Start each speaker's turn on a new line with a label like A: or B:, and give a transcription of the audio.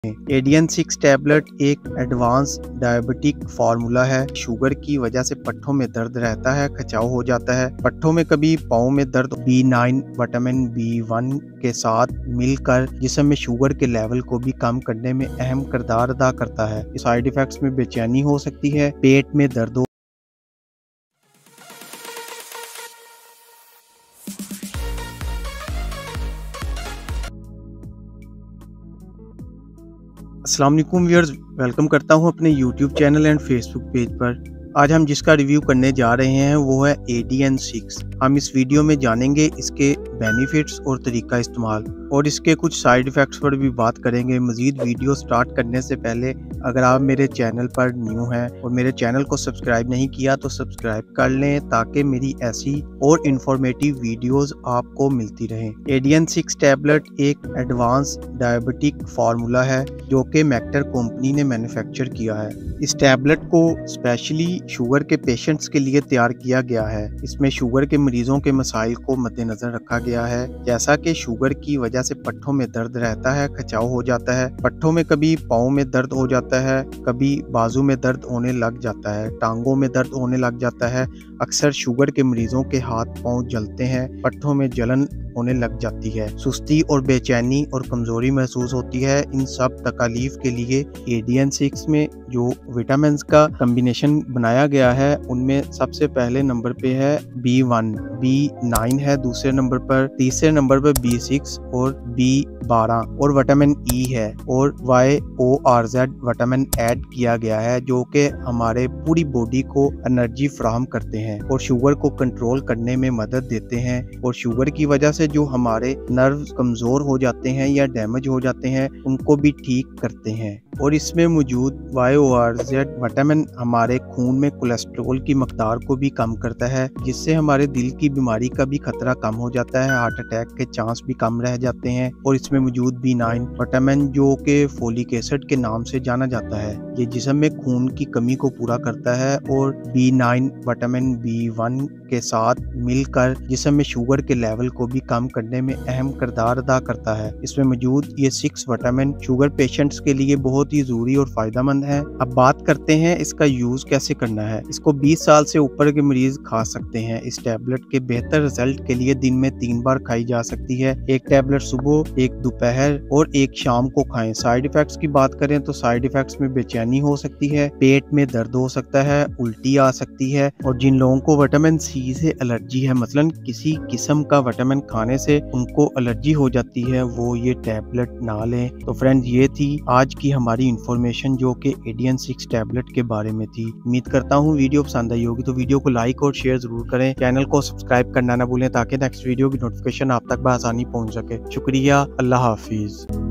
A: ADN6 tablet एक advance diabetic formula है। Sugar की वजह से पट्ठों में दर्द रहता है, खिंचाव हो जाता है। पट्ठों में कभी पाँव में दर्द B9 विटामिन B1 के साथ मिलकर जिस्म में शुगर के लेवल को भी कम करने में अहम किरदार अदा करता है। साइड इफेक्ट्स में बेचैनी हो सकती है, पेट में दर्द हो। अस्सलाम वालेकुम व्यूअर्स, वेलकम करता हूं अपने YouTube channel and Facebook page पर। आज हम जिसका रिव्यू करने जा रहे हैं वो है ADN6। हम इस वीडियो में जानेंगे इसके बेनिफिट्स और तरीका इस्तेमाल और इसके कुछ साइड इफ़ेक्ट्स पर भी बात करेंगे। मज़ीद वीडियो स्टार्ट करने से पहले अगर आप मेरे चैनल पर न्यू हैं और मेरे चैनल को सब्सक्राइब नहीं किया तो सब्सक्राइब कर लें ताकि मेरी ऐसी और इन्फॉर्मेटिव वीडियोस आपको मिलती रहें। ADN6 टैबलेट एक एडवांस डायबिटिक फार्मूला है जो कि मैक्टर कंपनी ने मैन्युफैक्चर किया है। इस टैबलेट को स्पेशली शुगर के पेशेंट्स के लिए तैयार किया गया है। इसमें शुगर के मरीजों के मसाइल को मद्देनजर रखा गया है, जैसा कि शुगर की वजह से पट्ठों में दर्द रहता है, खिंचाव हो जाता है। पट्ठों में कभी पाँव में दर्द हो जाता है, कभी बाजू में दर्द होने लग जाता है, टांगों में दर्द होने लग जाता है। अक्सर शुगर के मरीजों के हाथ पाँव जलते हैं, पट्ठों में जलन होने लग जाती है, सुस्ती और बेचैनी और कमजोरी महसूस होती है। इन सब तकालीफ के लिए ADN6 में जो विटामिन का कम्बिनेशन बनाया गया है उनमें सबसे पहले नंबर पे है B1, B9 है दूसरे नंबर पर, तीसरे नंबर पर B6 और B12 और विटामिन E है और YORZ विटामिन ऐड किया गया है जो कि हमारे पूरी बॉडी को एनर्जी फराहम करते हैं और शुगर को कंट्रोल करने में मदद देते हैं। और शुगर की वजह से जो हमारे नर्व्स कमजोर हो जाते हैं या डैमेज हो जाते हैं उनको भी ठीक करते हैं। और इसमें मौजूद YORZ विटामिन हमारे खून में कोलेस्ट्रॉल की मकदार को भी कम करता है, जिससे हमारे दिल की बीमारी का भी खतरा कम हो जाता है, हार्ट अटैक के चांस भी कम रह जाते हैं। और इसमें मौजूद B9 विटामिन जो कि फोलिक एसिड के नाम से जाना जाता है, ये जिस्म में खून की कमी को पूरा करता है और B9 विटामिन B1 के साथ मिलकर जिस्म में शुगर के लेवल को भी कम करने में अहम किरदार अदा करता है। इसमें मौजूद ये 6 विटामिन शुगर पेशेंट्स के लिए बहुत ही जरूरी और फायदेमंद है। अब बात करते हैं इसका यूज कैसे करना है। इसको 20 साल से ऊपर के मरीज खा सकते हैं। इस टैबलेट के बेहतर रिजल्ट के लिए दिन में 3 बार खाई जा सकती है। एक टैबलेट सुबह, एक दोपहर और एक शाम को खाएं। साइड इफेक्ट्स की बात करें तो साइड इफेक्ट्स में बेचैनी हो सकती है, पेट में दर्द हो सकता है, उल्टी आ सकती है। और जिन लोगों को विटामिन C से एलर्जी है, मसलन किसी किस्म का विटामिन खाने से उनको एलर्जी हो जाती है, वो ये टैबलेट ना लें। तो फ्रेंड्स, ये थी आज की हमारी इंफॉर्मेशन जो कि ADN6 टैबलेट के बारे में थी। उम्मीद करता हूँ वीडियो पसंद आई होगी, तो वीडियो को लाइक और शेयर जरूर करें। चैनल को सब्सक्राइब करना ना भूलें ताकि नेक्स्ट वीडियो की नोटिफिकेशन आप तक बआसानी पहुँच सके। शुक्रिया, अल्लाह हाफिज।